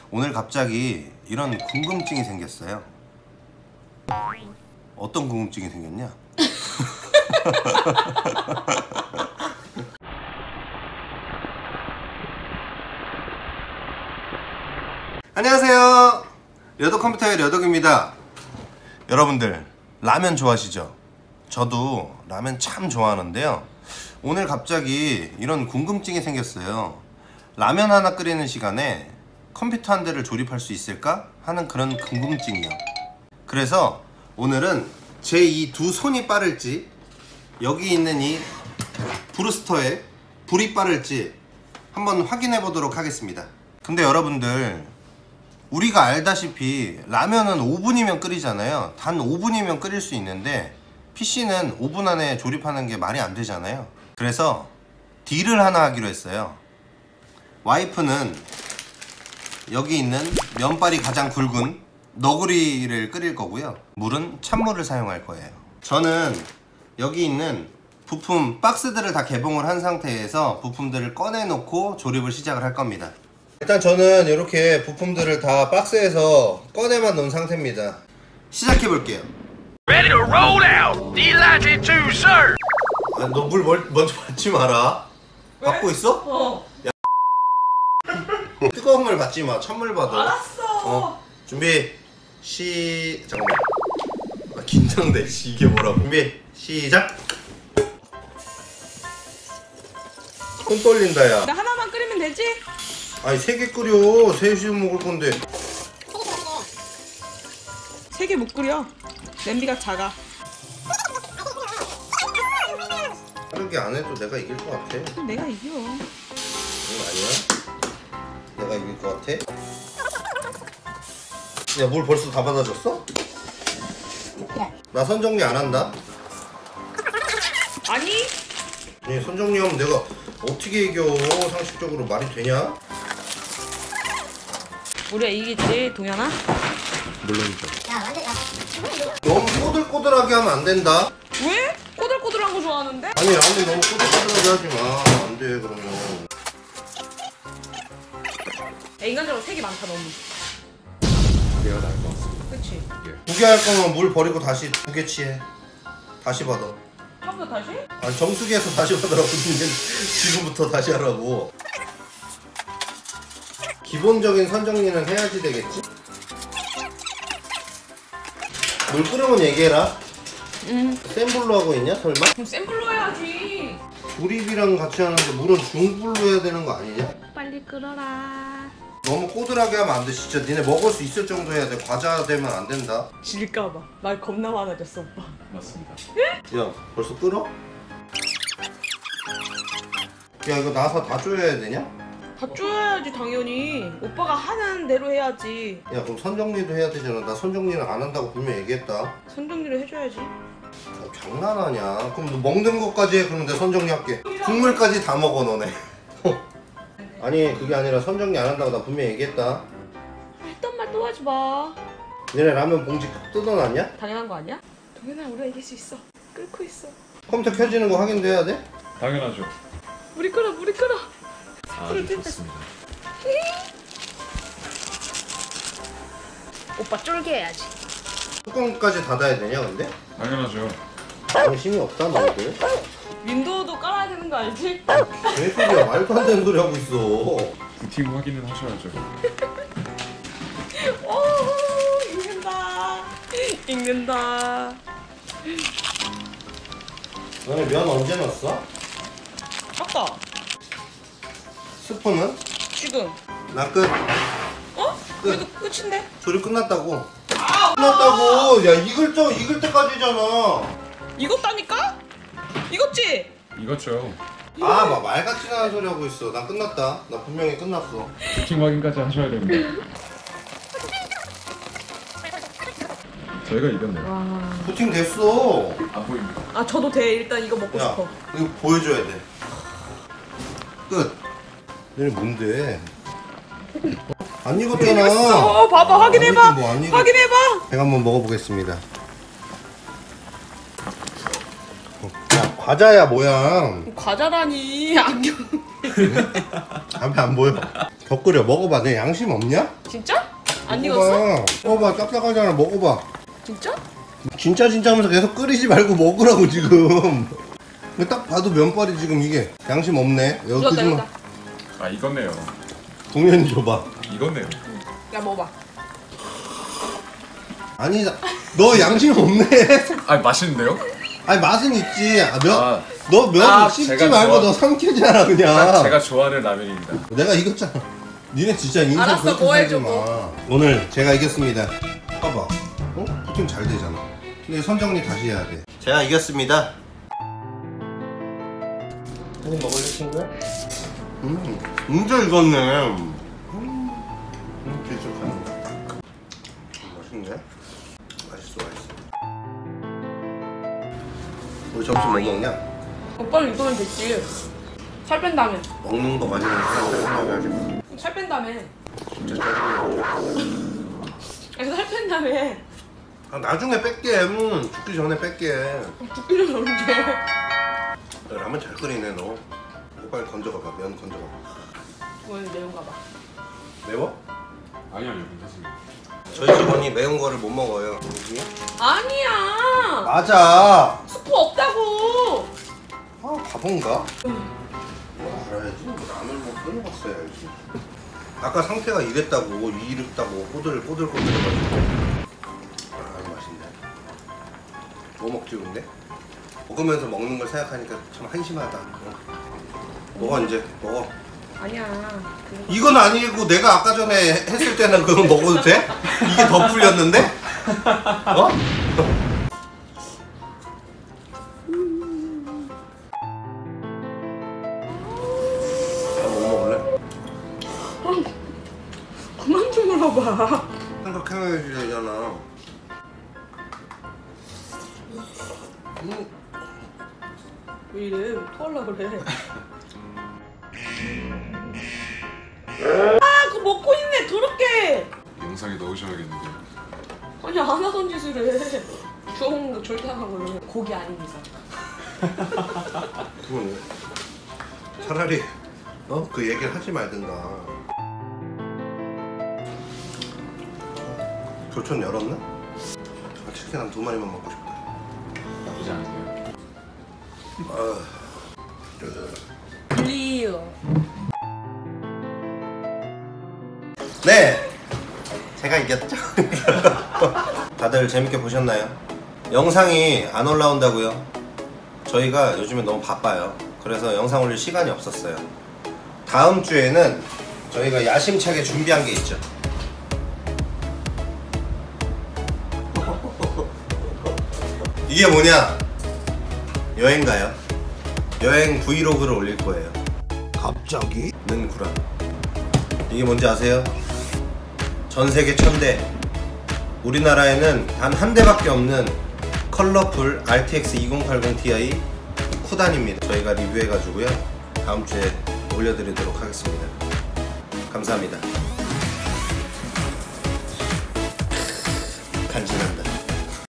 오늘 갑자기 이런 궁금증이 생겼어요. 어떤 궁금증이 생겼냐? 안녕하세요. 려덕컴퓨터의 려덕입니다. 여러분들 라면 좋아하시죠? 저도 라면 참 좋아하는데요. 오늘 갑자기 이런 궁금증이 생겼어요. 라면 하나 끓이는 시간에 컴퓨터 한 대를 조립할 수 있을까? 하는 그런 궁금증이요. 그래서 오늘은 제 이 두 손이 빠를지, 여기 있는 이 브루스터에 불이 빠를지 한번 확인해 보도록 하겠습니다. 근데 여러분들, 우리가 알다시피 라면은 5분이면 끓이잖아요. 단 5분이면 끓일 수 있는데 PC는 5분 안에 조립하는 게 말이 안 되잖아요. 그래서 딜을 하나 하기로 했어요. 와이프는 여기 있는 면발이 가장 굵은 너구리를 끓일 거고요. 물은 찬물을 사용할 거예요. 저는 여기 있는 부품 박스들을 다 개봉을 한 상태에서 부품들을 꺼내 놓고 조립을 시작을 할 겁니다. 일단 저는 이렇게 부품들을 다 박스에서 꺼내만 놓은 상태입니다. 시작해 볼게요. Ready to roll out. Delighted to, sir. 아, 너 물 먼저 받지 마라. 왜? 받고 있어? 야, 뜨거운 물 받지 마. 찬물 받아. 알았어. 준비. 잠깐만. 아, 긴장돼. 이게 뭐라고? 준비. 시작. 손 떨린다 야. 나 하나만 끓이면 되지? 아니 3개 끓여. 셋이 먹을 건데. 3개 못 끓여. 냄비가 작아. 빠르게 안 해도 내가 이길 것 같아. 내가 이겨. 이건 아니야? 내가 이길 것 같아? 야, 물 벌써 다 받아줬어? 나 선정리 안 한다? 아니? 아니, 선정리하면 내가 어떻게 이겨? 상식적으로 말이 되냐? 우리가 이기지, 동현아? 물론이죠. 너무 꼬들꼬들하게 하면 안 된다? 왜? 꼬들꼬들한 거 좋아하는데? 아니, 라면 너무 꼬들꼬들하게 하지 마. 안 돼, 그러면. 야, 인간적으로 색이 많다, 너무. 내가 나을 것 같습니다. 그치? 두 개 할 거면 물 버리고 다시 2개 치해. 다시 받아. 처음부터 다시? 아니, 정수기에서 다시 받으라고. 지금부터 다시 하라고. 기본적인 선정리는 해야지 되겠지? 물 끓으면 얘기해라. 센 불로 하고 있냐, 설마? 그럼 센 불로 해야지. 조립이랑 같이 하는데 물은 중불로 해야 되는 거 아니냐? 빨리 끓어라. 너무 꼬들하게 하면 안 돼. 진짜 니네 먹을 수 있을 정도 해야 돼. 과자 되면 안 된다. 질까봐. 말 겁나 많아졌어, 오빠. 맞습니다. 야, 벌써 끓어? 야, 이거 나사 다 조여야 되냐? 다 쪼여야지, 당연히. 오빠가 하는 대로 해야지. 야, 그럼 선정리도 해야 되잖아. 나 선정리는 안 한다고 분명히 얘기했다. 선정리를 해줘야지. 장난하냐? 그럼 너 먹는 것까지 해. 그러면 내가 선정리 할게. 국물까지 다 먹어 너네. 아니 그게 아니라 선정리 안 한다고 나 분명히 얘기했다. 했던 말 또 하지 마. 너네 라면 봉지 뜯어놨냐? 당연한 거 아니야? 동현아, 우리가 이길 수 있어. 끓고 있어. 컴퓨터 켜지는 거 확인도 해야 돼? 당연하죠. 물이 끓어, 물이 끓어. 아주 좋습니다. 오빠 쫄게 해야지. 뚜껑까지 닫아야 되냐 근데? 당연하죠. 아무 힘이 없다 너희들. 윈도우도 깔아야 되는 거 알지? 개소리야. 말도 안 되는 소리 하고 있어. 부팅 확인은 하셔야죠. 오, 읽는다. 읽는다. 너네 면 언제 넣었어? 아까 스프는? 지금. 나 끝. 어? 끝. 이거 끝인데? 조립 끝났다고. 끝났다고. 야 익을 때까지잖아. 익었다니까? 익었지? 이거죠. 아, 막 말같지 않은 소리 하고 있어. 나 끝났다. 나 분명히 끝났어. 부팅 확인까지 하셔야 됩니다. 저희가 이겼네요. 와. 부팅 됐어. 안 보입니다. 아, 저도 돼. 일단 이거 먹고 야, 싶어. 이거 보여줘야 돼. 끝. 얘네 뭔데? 안 익었잖아. 어, 봐봐. 확인해봐. 뭐안 익었- 확인해봐. 제가 한번 먹어보겠습니다. 야, 과자야 모양. 과자라니. 안경. 앞에 안 보여. 더 끓여. 먹어봐. 내 양심 없냐? 진짜? 안 익었어? 먹어봐. 딱딱하잖아. 먹어봐. 진짜? 진짜 하면서 계속 끓이지 말고 먹으라고 지금. 딱 봐도 면발이 지금 이게 양심 없네. 여기 익었다 끄지 마. 익었다. 아 익었네요. 동현이 줘봐. 익었네요. 야 먹어봐. 아니 너 양심 없네. 아 맛있는데요? 아니 맛은 있지. 아. 너 면 아, 씹지 제가 말고 좋아- 너 삼키잖아 그냥. 딱 제가 좋아하는 라면입니다. 내가 이겼잖아. 니네 진짜 인생 알았어, 그렇게 뭐 살지 해줘, 마. 뭐. 오늘 제가 이겼습니다. 봐봐. 어? 부팅 잘 되잖아. 근데 선정리 다시 해야 돼. 제가 이겼습니다. 한입 먹을래 친구야? 진짜 익었네. 길쭉하네. 맛있네. 맛있어. 우리 점심 뭐 먹냐? 오빠는 이거면 됐지. 살 뺀다며. 먹는 거 마지막에 생각하게 하지 마. 살 뺀다며. 진짜 짜증나. 아니 살 뺀다며. 아, 나중에 뺄게. 죽기 전에 뺄게. 죽기 전에 언제? 라면 잘 끓이네 너. 이거 빨리 건져가봐. 면 건져가봐. 오늘 매운가 봐. 매워? 아니요 괜찮습니다. 저희 직원이 매운 거를 못 먹어요. 여기? 아니야. 맞아. 스프 없다고. 아 바본가? 뭐 알아야지. 라면 뭐 끓여봤어야지. 아까 상태가 이랬다고 꼬들꼬들해가지고. 아 맛있네. 뭐 먹지 근데? 먹으면서 먹는 걸 생각하니까 참 한심하다. 먹어 이제 먹어. 아니야. 이건 아니고 내가 아까 전에 했을 때는 그거 먹어도 돼? 이게 더 풀렸는데? 어? 뭐 먹을래? 그만 좀 물어봐. 생각해야지 되잖아. 왜 이래? 토하려 그래. 아, 그거 먹고 있네. 더럽게. 영상에 넣으셔야겠는데. 아니 안 하던 짓을 해. 주워 먹는 거 절대 안 하거든. 고기 아닌 이상. 그건 차라리 그 얘기를 하지 말든가. 교촌 열었나? 치킨 한 2마리만 먹고 싶다. 나쁘지 않은데요. 리오. 네! 제가 이겼죠? 다들 재밌게 보셨나요? 영상이 안 올라온다고요? 저희가 요즘에 너무 바빠요. 그래서 영상 올릴 시간이 없었어요. 다음 주에는 저희가 야심차게 준비한 게 있죠. 이게 뭐냐? 여행 가요. 여행 브이로그를 올릴 거예요. 갑자기? 는 구라. 이게 뭔지 아세요? 전 세계 1000대, 우리나라에는 단 한 대밖에 없는 컬러풀 RTX 2080 Ti 쿠단입니다. 저희가 리뷰해가지고요 다음 주에 올려드리도록 하겠습니다. 감사합니다.